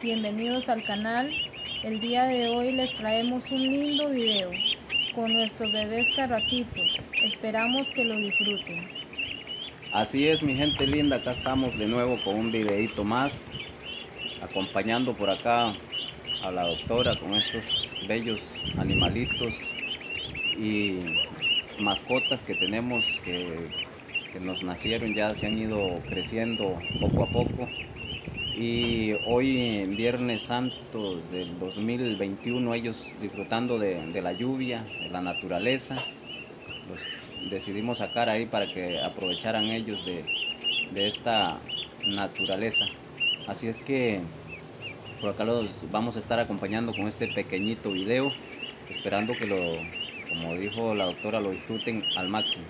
bienvenidos al canal. El día de hoy les traemos un lindo video con nuestros bebés carraquitos. Esperamos que lo disfruten. Así es, mi gente linda, acá estamos de nuevo con un videito más, acompañando por acá a la doctora con estos bellos animalitos y mascotas que tenemos que nos nacieron, ya se han ido creciendo poco a poco. Y hoy, en Viernes Santo del 2021, ellos disfrutando de la lluvia, de la naturaleza, los decidimos sacar ahí para que aprovecharan ellos de esta naturaleza. Así es que por acá los vamos a estar acompañando con este pequeñito video, esperando que como dijo la doctora, lo disfruten al máximo.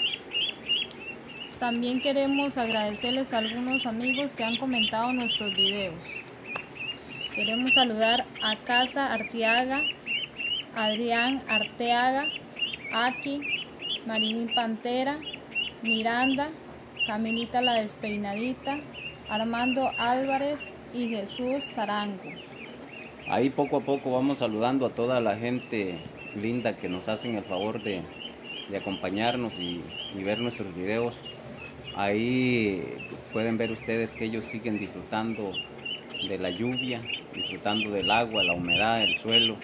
También queremos agradecerles a algunos amigos que han comentado nuestros videos. Queremos saludar a Casa Arteaga, Adrián Arteaga, Aki, Marini Pantera, Miranda, Camilita la Despeinadita, Armando Álvarez y Jesús Zarango. Ahí poco a poco vamos saludando a toda la gente linda que nos hacen el favor de acompañarnos y ver nuestros videos. Ahí pueden ver ustedes que ellos siguen disfrutando de la lluvia, disfrutando del agua, la humedad, el suelo.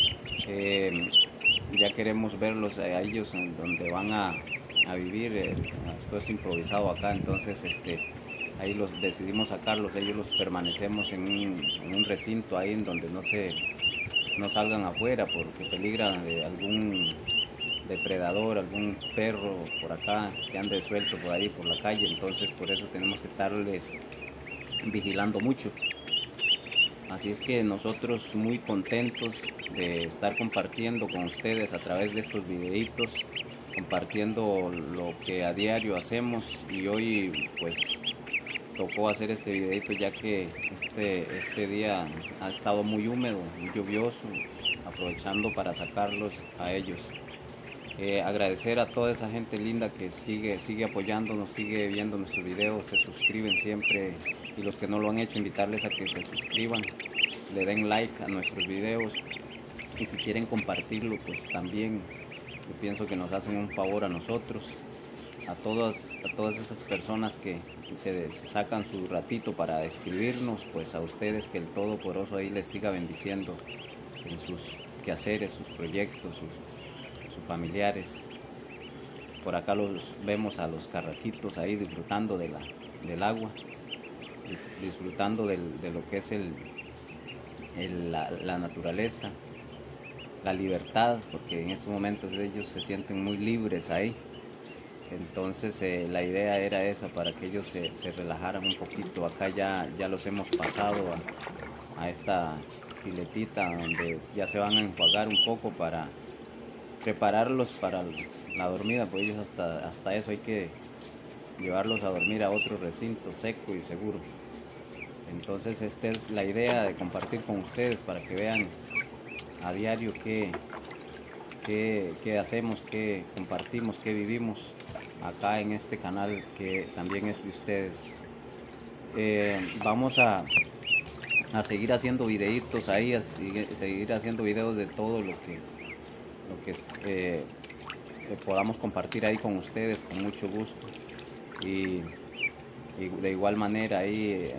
Ya queremos verlos a ellos en donde van a vivir. Esto es improvisado acá, entonces ahí los decidimos sacarlos. Ellos los permanecemos en un recinto ahí en donde no salgan afuera porque peligran de algún depredador, algún perro por acá que ande suelto por ahí por la calle. Entonces por eso tenemos que estarles vigilando mucho. Así es que nosotros muy contentos de estar compartiendo con ustedes a través de estos videitos, compartiendo lo que a diario hacemos, y hoy pues tocó hacer este videito ya que este día ha estado muy húmedo, muy lluvioso, aprovechando para sacarlos a ellos. Agradecer a toda esa gente linda que sigue apoyándonos, sigue viendo nuestros videos, se suscriben siempre, y los que no lo han hecho, invitarles a que se suscriban, le den like a nuestros videos, y si quieren compartirlo pues también, yo pienso que nos hacen un favor a nosotros, a todas esas personas que se sacan su ratito para escribirnos, pues a ustedes que el Todopoderoso ahí les siga bendiciendo en sus quehaceres, sus proyectos, sus familiares. Por acá los vemos a los carraquitos ahí disfrutando del agua, disfrutando de lo que es la naturaleza, la libertad, porque en estos momentos ellos se sienten muy libres ahí. Entonces la idea era esa, para que ellos se relajaran un poquito. Acá ya los hemos pasado a esta piletita donde ya se van a enjuagar un poco para prepararlos para la dormida, pues ellos hasta eso hay que llevarlos a dormir a otro recinto seco y seguro. Entonces esta es la idea de compartir con ustedes para que vean a diario qué hacemos, qué compartimos, qué vivimos acá en este canal que también es de ustedes. Vamos a seguir haciendo videitos ahí, a seguir haciendo videos de todo lo que podamos compartir ahí con ustedes con mucho gusto, y de igual manera ahí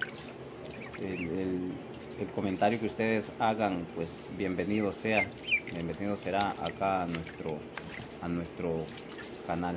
el comentario que ustedes hagan pues bienvenido será acá a nuestro canal.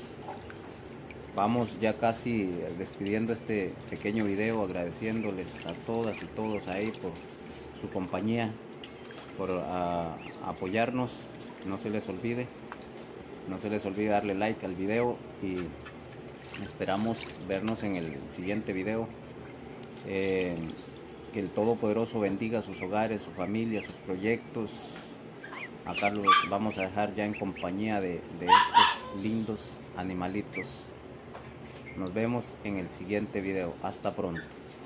Vamos ya casi despidiendo este pequeño video, agradeciéndoles a todas y todos ahí por su compañía, por apoyarnos. No se les olvide darle like al video, y esperamos vernos en el siguiente video. Que el Todopoderoso bendiga sus hogares, su familia, sus proyectos. Acá los vamos a dejar ya en compañía de estos lindos animalitos. Nos vemos en el siguiente video. Hasta pronto.